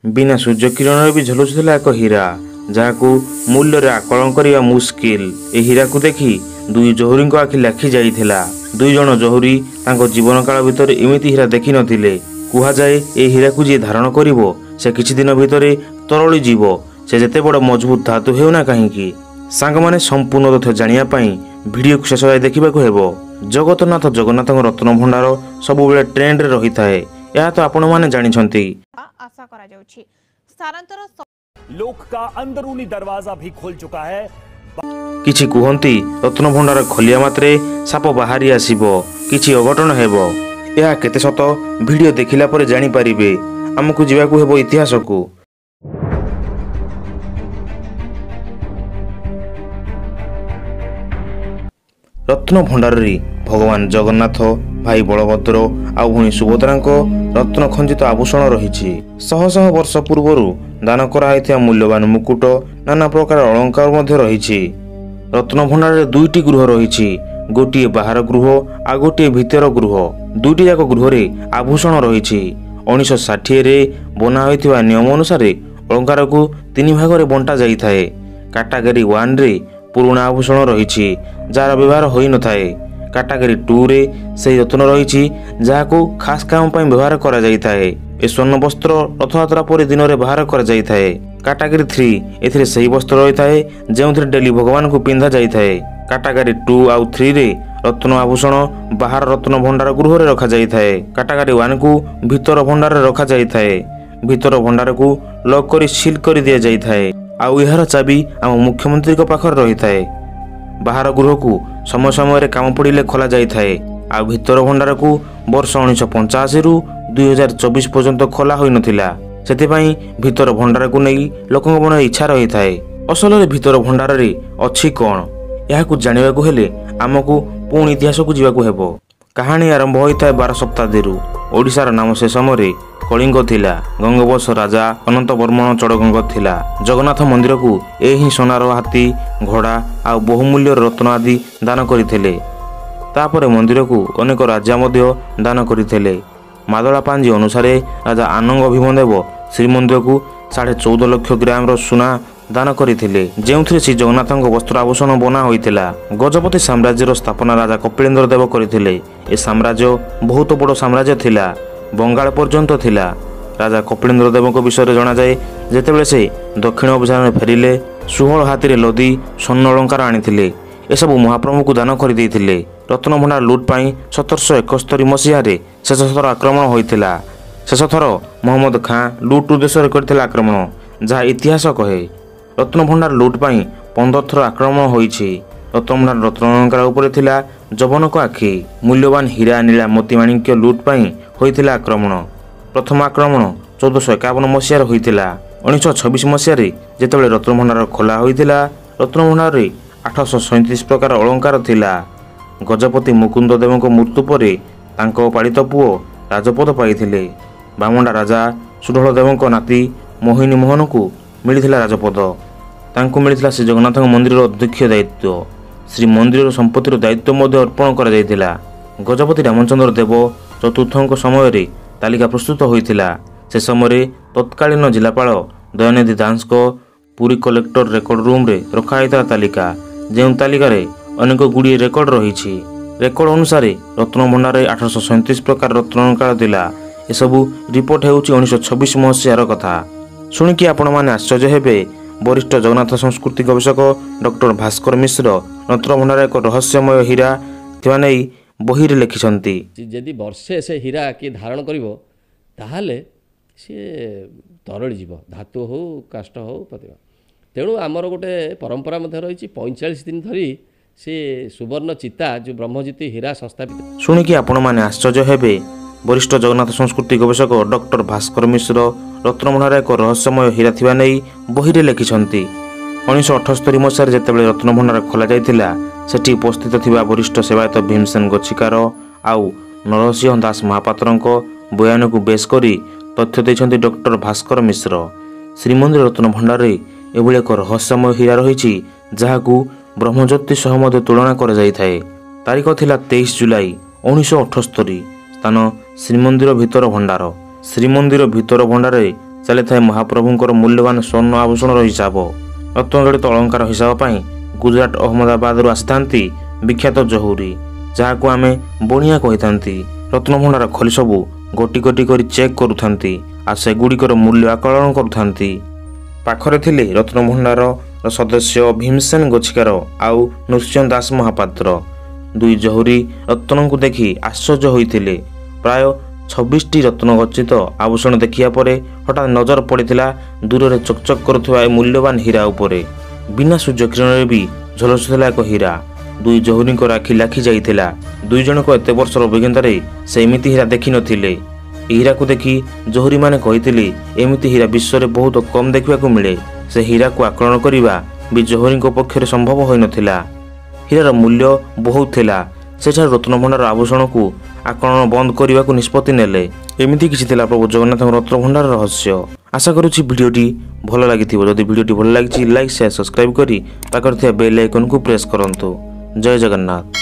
बिना सूर्य किरण भी झलुला एक हीरा जहाँ मूल्य आकलन करने मुस्किल। ए हीरा को देखी दुई जोहरी आखि लाखि जाइथिला। दुई जण जोहरी तांको जीवन काल भितर एमिति हीरा देखि नथिले। कुहाଯାए ए हीरा को जी धारण करिवो से किछि दिन भितर तरली जीव, से जेते बड़ मजबूत धातु हेउना काहींकी। सांग माने संपूर्ण तथ्य जानिया पई वीडियो को शेष देखा हेबो। जगतनाथ जगन्नाथ रत्न भंडार सब बेले ट्रेंड रे रही थाए, या तो आपण माने जानि छंती। आशा करा जाउछि स्थानांतर लोक का अंदरूनी दरवाजा भी खोल चुका है। किछि कुहंती रत्न भंडार खोलिया मात्रे साप बाहरी आसीबो, किछि अघटन हेबो। या केते सत वीडियो देखिला परे जानि परिबे। हमकु जिबाकू हेबो इतिहास को। रत्न भंडार भगवान जगन्नाथ, भाई बलभद्र आ भूणी सुभद्रा रत्न खंजित आभूषण रही। शह शह वर्ष पूर्व दान कराइथिया मूल्यवान मुकुट, नाना प्रकार अलंकार मध्य रही। रत्न भंडार दुईटी गृह रही, गोटे बाहर गृह आ गोटे भितर गृह। दुईटी जाक गृह आभूषण रही। 1960 बना होइथिबा नियम अनुसार अलंकार को 3 भाग में बंटा जाई थाए। कैटेगरी 1 रे पुराना आभूषण रही जार व्यवहार होई न थाए। कैटेगरी 2 रे से रत्न रही जहाँ खास काम पर व्यवहार करा जाई थाए। ए स्वर्ण वस्त्र रथयात्रा पर दिन में बाहर करा जाई थाए। कैटेगरी 3 एथिरे सही वस्त्र रही थाए जेउथिरे डेली भगवान को पिंधा जाई थाए। कैटेगरी 2 आउ 3 रे रत्न आभूषण बाहर रत्न भंडार गृह रे रखा जाई थाए। कैटेगरी 1 को भीतर भंडार रे रखा जाई थाए। भीतर भंडार को लॉक करी सील कर दिया जाई थाए। आउ यार चाबी आम मुख्यमंत्री को पाखर रही थाए। बाहर गृह को समय समय काम पड़े खोला जाई थाए। आ भीतर भंडार को वर्ष 1985 रु 2024 पर्यंत खोला होई नथिला। सेतिपई भीतर भंडार को नहीं लोकों मन इच्छा रही थाए। असल रे भीतर भंडार रे अछि कोन या को जानिबा को हेले आमको पुणी इतिहास को जीवा हेबो। कहानी आरंभ होता है 12 शताब्दी रु। ओडिशार नाम से समय कलिंग थिला। गंगवंश राजा अनंत वर्मन चड़गंग थिला। जगन्नाथ मंदिर को एही सोनार हाथी, घोड़ा आ बहुमूल्य रत्न आदि दान करथिले। तापर मंदिर को अनेक राजा मध्य दान करथिले। मादला पांजी अनुसार राजा आनंग भीमदेव श्रीमंदिर को 14.5 लाख ग्राम रो सुना दान करथिले, जेउथिरे श्री जगन्नाथ वस्त्र आभूषण बना होइतिला। गजपति साम्राज्यर स्थापना राजा कपिलेन्द्र देव करथिले। ए साम्राज्य बहुत बड़ साम्राज्य थिला, बंगाल पर्यंत थिला। राजा कपिलेन्द्र देव विषय जना जाए जेतेबेले से दक्षिण अभियान फेरिले 16 हाथी लदी स्वर्ण अलंकार आनिथिले। एसबू महाप्रभु को दान करदेइथिले। रत्न भंडार लुट पाई 1771 मसीह शेष थर आक्रमण होइतिला। शेष थर मोहम्मद खां लुट उद्देश्य करथिला आक्रमण, जहाँ इतिहास कहे। रत्न भंडार लुट पाई 15 थर आक्रमण होइछि। रत्न भंडार रत्न अलंकार उपरे थिला जबनक आखि। मूल्यवान हीरा नीला मोती माणिक्य लुट पाई होइतिला आक्रमण। प्रथम आक्रमण 1451 मसीह होइतिला। 1926 मसीह जेतेबेले रत्न भंडार खोला होइतिला, रत्न भंडार 837 प्रकार अलंकार थिला। गजपति मुकुंद देव मृत्यु पर तांको पालित पुओ राजपद पाइथिले। बामंडा राजा सुढल देव नाती मोहिनी मोहन को मिलिथिला राजपद। तांको मिलिथिला श्री जगन्नाथ मंदिर अध्यक्ष दायित्व। श्री मंदिर संपत्तिर दायित्व मध्य अर्पण करा जायतिला। गजपति रामचंद्र देव चतुर्थଙ୍କ समय तालिका प्रस्तुत होइतिला। से समय तत्कालीन जिलापाल दयानिधि दास को पुरी कलेक्टर रेकर्ड रूम रे रखा होइतिला तालिका, जेउ तालिका रे अनेक गुड़ी रेकर्ड रही। रेकर्ड अनुसार रत्न भंडार 837 प्रकार रत्न अलंकार थिला। ए सबु रिपोर्ट हेउची 1926 मसीहार कथा। शुणिकी आपण माने आश्चर्य हेबे। वरिष्ठ जगन्नाथ संस्कृति गवेषक डॉक्टर भास्कर मिश्र रत्न भंडार एक रहस्यमय हीरा थिबा नै बही रे लिखिसंती। यदि वर्षे से हीरा कि धारण करिवो ताहाले से तरल जीव, धातु हो काष्ठ हो प्रतिभा। तेणु आमर गोटे परंपरा मध्य रही 45 दिन धरी से सुवर्ण चिता जो ब्रह्मज्योति हीरा संस्थापित। शुणिकी आपण माने आश्चर्य हेबे। वरिष्ठ जगन्नाथ संस्कृति गवेषक डॉक्टर भास्कर मिश्र रत्न भंडार एक रहस्यमय हीरा थिबा नै बही रे लिखिसंती। 1978 मसीह जेतेबेले रत्न भंडार खोला जाइतिला, सेठी उपस्थित थिबा वरिष्ठ सेवायत भीमसेन गच्छिकार आउ नरसिंह दास महापात्रଙ୍କ बयान को बेस करी तथ्य दैछंती डॉक्टर भास्कर मिश्र। श्रीमंदिर रत्न भंडार एभली एक रहस्यमय हीरा रही जहाकू ब्रह्मज्योति सह मध्य तुलना कर जाइथाए। तारीख थिला 23 जुलाई 1978। स्थान श्रीमंदिर भितर भंडार। श्रीमंदिर भितर भंडार ଚାଲିଥାଏ ମହାପ୍ରଭୁଙ୍କର ମୂଲ୍ୟବାନ ସ୍ୱର୍ଣ୍ଣ ଆଭୂଷଣର ହିସାବ। ରତ୍ନଜଡ଼ିତ ଅଳଙ୍କାର ହିସାବ ପାଇଁ ଗୁଜରାଟ ଅହମ୍ମଦାବାଦରୁ ଆସିଥାନ୍ତି ବିଖ୍ୟାତ ଜହୁରୀ, ଯାହାକୁ ଆମେ ବଣିଆ କହିଥାନ୍ତି। ରତ୍ନଭଣ୍ଡାର ଖୋଲି ସବୁ ଗୋଟି ଗୋଟି କରି ଚେକ୍ କରୁଥାନ୍ତି ଆଉ ସେଗୁଡ଼ିକର ମୂଲ୍ୟ ଆକଳନ କରୁଥାନ୍ତି। ପାଖରେ ଥିଲେ ରତ୍ନଭଣ୍ଡାରର ସଦସ୍ୟ ଭୀମସେନ ଗୋଛିକାର ଆଉ ନୃସିଂହ ଦାସ ମହାପାତ୍ର। ଦୁଇ ଜହୁରୀ ରତ୍ନଙ୍କୁ ଦେଖି ଆଶ୍ଚର୍ଯ୍ୟ ହୋଇଥିଲେ। ପ୍ରାୟ 26ଟି ରତ୍ନଗଚ୍ଛିତ ଆଭୂଷଣ ଦେଖିବା ପରେ ହଠାତ୍ ନଜର ପଡ଼ିଥିଲା ଦୂରରେ ଚକଚକ୍ କରୁଥିବା ଏ ମୂଲ୍ୟବାନ ହୀରା ଉପରେ। ବିନା ସୂର୍ଯ୍ୟ କିରଣରେ ବି ଝଲସୁଥିଲା ଏକ ହୀରା। ଦୁଇ ଜହୁରୀଙ୍କର ଆଖି ଲାଖି ଯାଇଥିଲା। ଦୁଇ ଜଣଙ୍କ ଏତେ ବର୍ଷର ଅଭିଜ୍ଞତାରେ ସେ ଏମିତି ହୀରା ଦେଖିନଥିଲେ। ଏହି ହୀରାକୁ ଦେଖି ଜହୁରୀମାନେ କହିଥିଲେ, ଏମିତି ହୀରା ବିଶ୍ୱରେ ବହୁତ କମ୍ ଦେଖିବାକୁ ମିଳେ। ସେ ହୀରାକୁ ଆକଳନ କରିବା ବି ଜହୁରୀଙ୍କ ପକ୍ଷରେ ସମ୍ଭବ ହୋଇନଥିଲା। ହୀରାର ମୂଲ୍ୟ ବହୁତ ଥିଲା। ସେଠାରୁ ରତ୍ନଭଣ୍ଡାର ଆଭୂଷଣକୁ ଆକଳନ ବନ୍ଦ କରିବାକୁ ନିଷ୍ପତ୍ତି ନେଲେ। ଏମିତି କିଛି ଥିଲା ପ୍ରଭୁ ଜଗନ୍ନାଥଙ୍କ ରତ୍ନଭଣ୍ଡାର ରହସ୍ୟ। ଆଶା କରୁଛି ଭିଡ଼ିଓଟି ଭଲ ଲାଗିଥିବ। ଯଦି ଭିଡ଼ିଓଟି ଭଲ ଲାଗିଛି ଲାଇକ୍ ସେୟାର ସବସ୍କ୍ରାଇବ୍ କରି ପାଖରେ ଥିବା ବେଲ୍ ଆଇକନ୍କୁ ପ୍ରେସ୍ କରନ୍ତୁ। ଜୟ ଜଗନ୍ନାଥ।